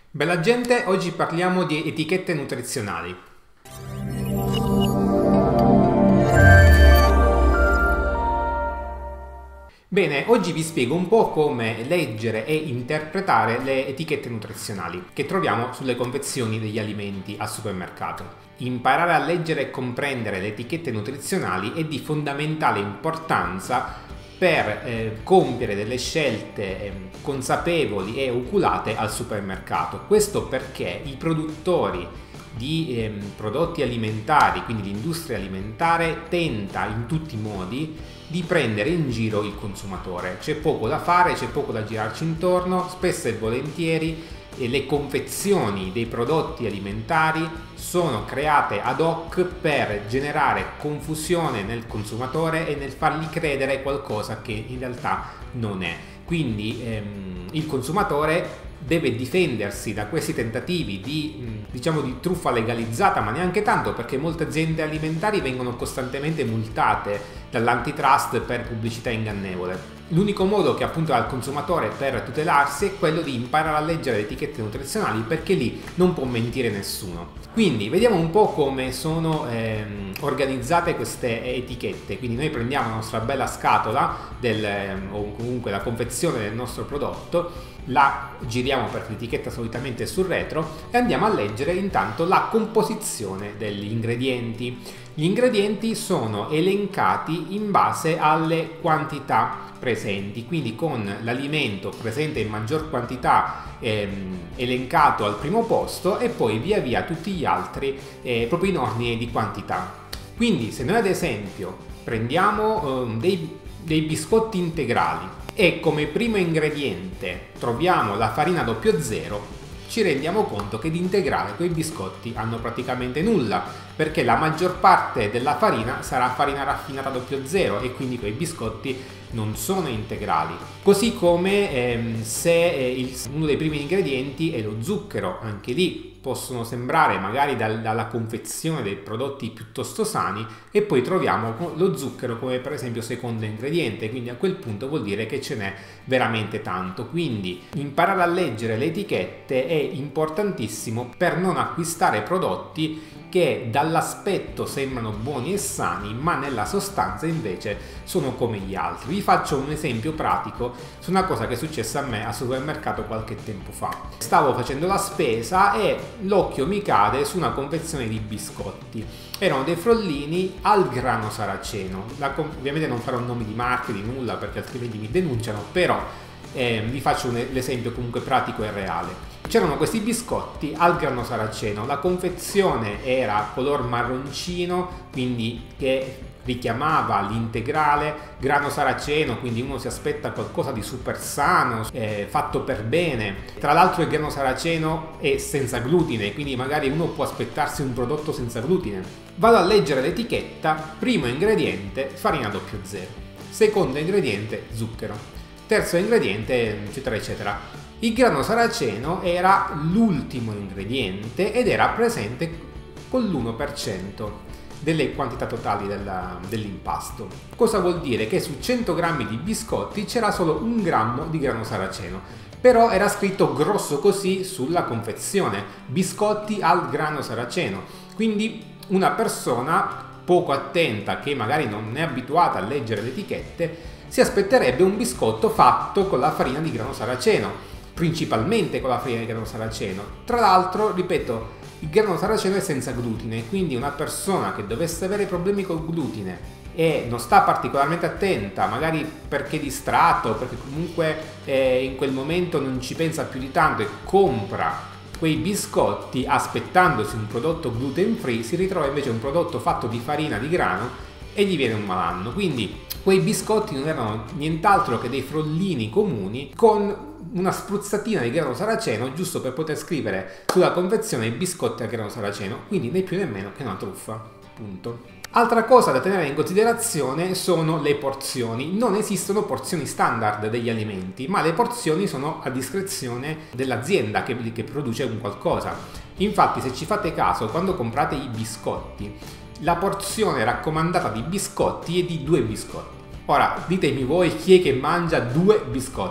Bella gente, oggi parliamo di etichette nutrizionali. Bene, oggi vi spiego un po' come leggere e interpretare le etichette nutrizionali che troviamo sulle confezioni degli alimenti al supermercato. Imparare a leggere e comprendere le etichette nutrizionali è di fondamentale importanza per compiere delle scelte consapevoli e oculate al supermercato. Questo perché i produttori di prodotti alimentari, quindi l'industria alimentare, tenta in tutti i modi di prendere in giro il consumatore. C'è poco da fare, c'è poco da girarci intorno, spesso e volentieri le confezioni dei prodotti alimentari sono create ad hoc per generare confusione nel consumatore e nel fargli credere qualcosa che in realtà non è. Quindi il consumatore deve difendersi da questi tentativi di truffa legalizzata, ma neanche tanto, perché molte aziende alimentari vengono costantemente multate dall'antitrust per pubblicità ingannevole. L'unico modo che appunto ha il consumatore per tutelarsi è quello di imparare a leggere le etichette nutrizionali, perché lì non può mentire nessuno. Quindi vediamo un po' come sono organizzate queste etichette. Quindi noi prendiamo la nostra bella scatola o comunque la confezione del nostro prodotto, la giriamo perché l'etichetta solitamente è sul retro e andiamo a leggere intanto la composizione degli ingredienti. Gli ingredienti sono elencati in base alle quantità presenti, quindi con l'alimento presente in maggior quantità elencato al primo posto e poi via via tutti gli altri proprio in ordine di quantità. Quindi se noi ad esempio prendiamo dei biscotti integrali e come primo ingrediente troviamo la farina 00, ci rendiamo conto che di integrale quei biscotti hanno praticamente nulla, perché la maggior parte della farina sarà farina raffinata 00 e quindi quei biscotti non sono integrali. Così come se uno dei primi ingredienti è lo zucchero, anche lì possono sembrare magari dalla confezione dei prodotti piuttosto sani e poi troviamo lo zucchero come per esempio secondo ingrediente, quindi a quel punto vuol dire che ce n'è veramente tanto. Quindi imparare a leggere le etichette è importantissimo per non acquistare prodotti che dall'aspetto sembrano buoni e sani, ma nella sostanza invece sono come gli altri. Vi faccio un esempio pratico su una cosa che è successa a me al supermercato qualche tempo fa. Stavo facendo la spesa e l'occhio mi cade su una confezione di biscotti. Erano dei frollini al grano saraceno. Ovviamente non farò nomi di marche, di nulla, perché altrimenti mi denunciano, però vi faccio l'esempio comunque pratico e reale. C'erano questi biscotti al grano saraceno, la confezione era color marroncino, quindi che richiamava l'integrale grano saraceno, quindi uno si aspetta qualcosa di super sano, fatto per bene. Tra l'altro il grano saraceno è senza glutine, quindi magari uno può aspettarsi un prodotto senza glutine. Vado a leggere l'etichetta: primo ingrediente farina 00, secondo ingrediente zucchero, terzo ingrediente eccetera eccetera. Il grano saraceno era l'ultimo ingrediente ed era presente con l'1% delle quantità totali dell'impasto. Cosa vuol dire? Che su 100 grammi di biscotti c'era solo 1 grammo di grano saraceno, però era scritto grosso così sulla confezione: biscotti al grano saraceno. Quindi una persona poco attenta, che magari non è abituata a leggere le etichette, si aspetterebbe un biscotto fatto con la farina di grano saraceno, principalmente con la farina di grano saraceno. Tra l'altro, ripeto, il grano saraceno è senza glutine, quindi una persona che dovesse avere problemi col glutine e non sta particolarmente attenta, magari perché è distratto, perché comunque in quel momento non ci pensa più di tanto e compra quei biscotti aspettandosi un prodotto gluten free, si ritrova invece un prodotto fatto di farina di grano e gli viene un malanno. Quindi quei biscotti non erano nient'altro che dei frollini comuni con una spruzzatina di grano saraceno, giusto per poter scrivere sulla confezione biscotti al grano saraceno, quindi né più né meno che una truffa, punto. Altra cosa da tenere in considerazione sono le porzioni. Non esistono porzioni standard degli alimenti, ma le porzioni sono a discrezione dell'azienda che produce un qualcosa. Infatti, se ci fate caso, quando comprate i biscotti, la porzione raccomandata di biscotti è di 2 biscotti. Ora, ditemi voi chi è che mangia 2 biscotti.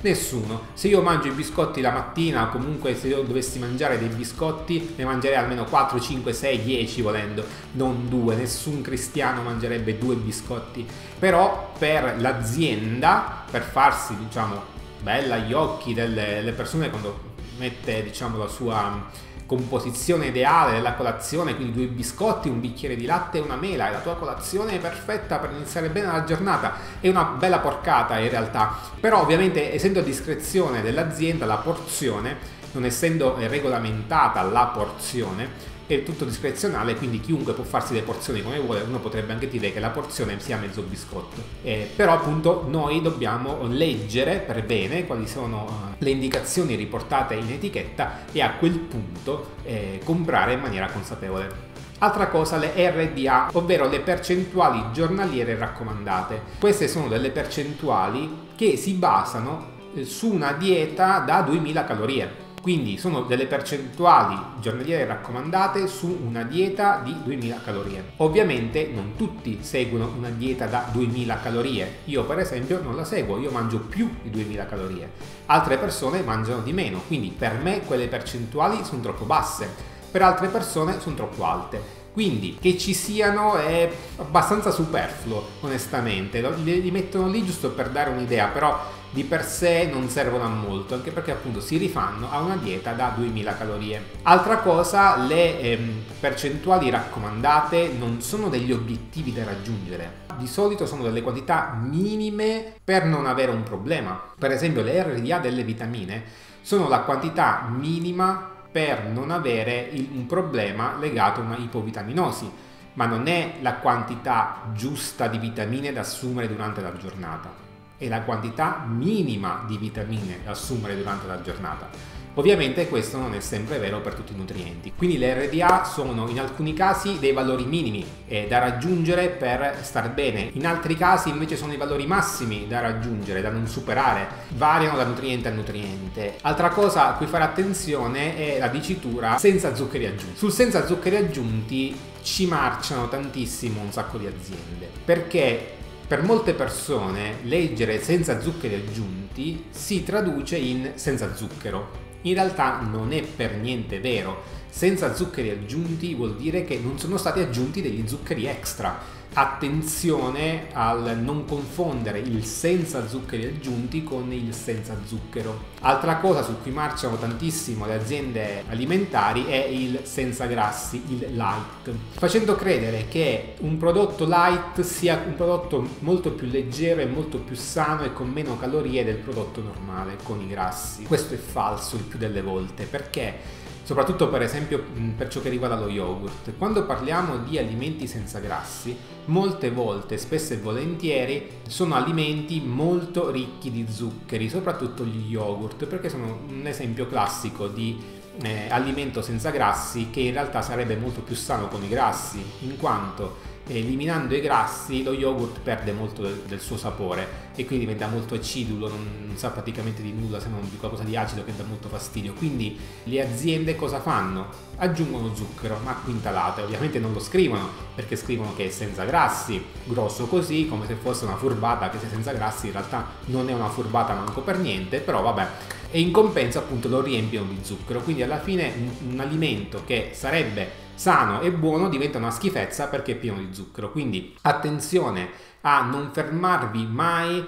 Nessuno. Se io mangio i biscotti la mattina, o comunque se io dovessi mangiare dei biscotti, ne mangerei almeno 4, 5, 6, 10 volendo, non 2. Nessun cristiano mangerebbe 2 biscotti. Però per l'azienda, per farsi, diciamo, bella agli occhi delle persone quando mette, diciamo, la sua composizione ideale della colazione, quindi 2 biscotti, un bicchiere di latte e una mela, e la tua colazione è perfetta per iniziare bene la giornata. È una bella porcata in realtà, però ovviamente essendo a discrezione dell'azienda la porzione, non essendo regolamentata la porzione, è tutto discrezionale, quindi chiunque può farsi le porzioni come vuole. Uno potrebbe anche dire che la porzione sia mezzo biscotto, però appunto noi dobbiamo leggere per bene quali sono le indicazioni riportate in etichetta e a quel punto comprare in maniera consapevole. Altra cosa, le RDA, ovvero le percentuali giornaliere raccomandate. Queste sono delle percentuali che si basano su una dieta da 2000 calorie. Quindi sono delle percentuali giornaliere raccomandate su una dieta di 2000 calorie. Ovviamente non tutti seguono una dieta da 2000 calorie. Io per esempio non la seguo, io mangio più di 2000 calorie. Altre persone mangiano di meno, quindi per me quelle percentuali sono troppo basse, per altre persone sono troppo alte. Quindi che ci siano è abbastanza superfluo, onestamente. Li mettono lì giusto per dare un'idea, però di per sé non servono a molto, anche perché appunto si rifanno a una dieta da 2000 calorie. Altra cosa, le percentuali raccomandate non sono degli obiettivi da raggiungere. Di solito sono delle quantità minime per non avere un problema. Per esempio le RDA delle vitamine sono la quantità minima per non avere un problema legato a una ipovitaminosi, ma non è la quantità giusta di vitamine da assumere durante la giornata, è la quantità minima di vitamine da assumere durante la giornata. Ovviamente questo non è sempre vero per tutti i nutrienti, quindi le RDA sono in alcuni casi dei valori minimi da raggiungere per star bene, in altri casi invece sono i valori massimi da raggiungere, da non superare, variano da nutriente a nutriente. Altra cosa a cui fare attenzione è la dicitura senza zuccheri aggiunti. Sul senza zuccheri aggiunti ci marciano tantissimo un sacco di aziende, perché per molte persone leggere senza zuccheri aggiunti si traduce in senza zucchero. In realtà non è per niente vero. Senza zuccheri aggiunti vuol dire che non sono stati aggiunti degli zuccheri extra. Attenzione al non confondere il senza zuccheri aggiunti con il senza zucchero. Altra cosa su cui marciano tantissimo le aziende alimentari è il senza grassi, il light, facendo credere che un prodotto light sia un prodotto molto più leggero e molto più sano e con meno calorie del prodotto normale con i grassi. Questo è falso il più delle volte, perché soprattutto per esempio per ciò che riguarda lo yogurt, quando parliamo di alimenti senza grassi, molte volte, spesso e volentieri, sono alimenti molto ricchi di zuccheri, soprattutto gli yogurt, perché sono un esempio classico di alimento senza grassi che in realtà sarebbe molto più sano con i grassi, in quanto eliminando i grassi lo yogurt perde molto del suo sapore e quindi diventa molto acidulo, non sa praticamente di nulla se non di qualcosa di acido che dà molto fastidio. Quindi le aziende cosa fanno? Aggiungono zucchero, ma a quintalate. Ovviamente non lo scrivono, perché scrivono che è senza grassi, grosso così, come se fosse una furbata che sia senza grassi. In realtà non è una furbata manco per niente, però vabbè. E in compenso appunto lo riempiono di zucchero, quindi alla fine un alimento che sarebbe sano e buono diventa una schifezza perché è pieno di zucchero. Quindi attenzione a non fermarvi mai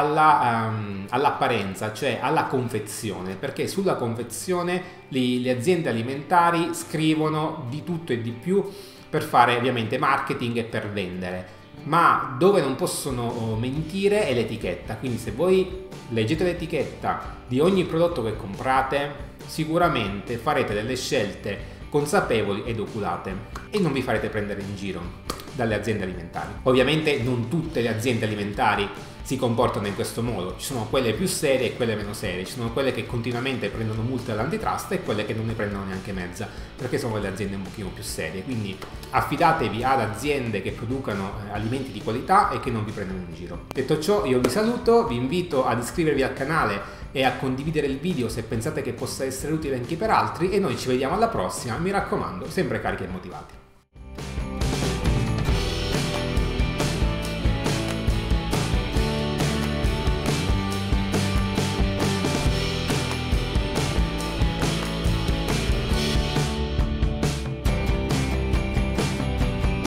all'apparenza, cioè alla confezione, perché sulla confezione le aziende alimentari scrivono di tutto e di più per fare ovviamente marketing e per vendere. Ma dove non possono mentire è l'etichetta, quindi se voi leggete l'etichetta di ogni prodotto che comprate, sicuramente farete delle scelte consapevoli ed oculate e non vi farete prendere in giro dalle aziende alimentari. Ovviamente non tutte le aziende alimentari si comportano in questo modo, ci sono quelle più serie e quelle meno serie, ci sono quelle che continuamente prendono multe dall'antitrust e quelle che non ne prendono neanche mezza, perché sono le aziende un pochino più serie. Quindi affidatevi ad aziende che producano alimenti di qualità e che non vi prendono in giro. Detto ciò, io vi saluto, vi invito ad iscrivervi al canale e a condividere il video se pensate che possa essere utile anche per altri, e noi ci vediamo alla prossima, mi raccomando, sempre carichi e motivati.